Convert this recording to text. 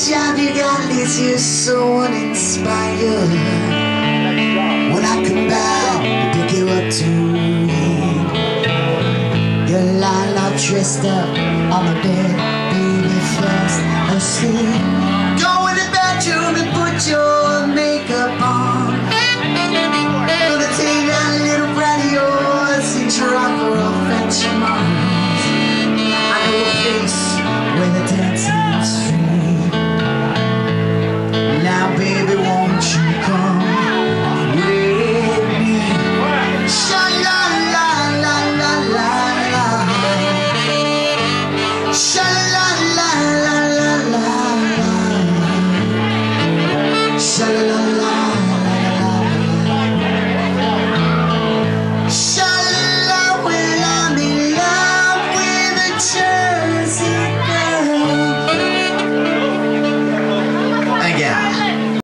job you got leaves you so uninspired. When I come by to pick you up to eat, you're lying all dressed up on my bed.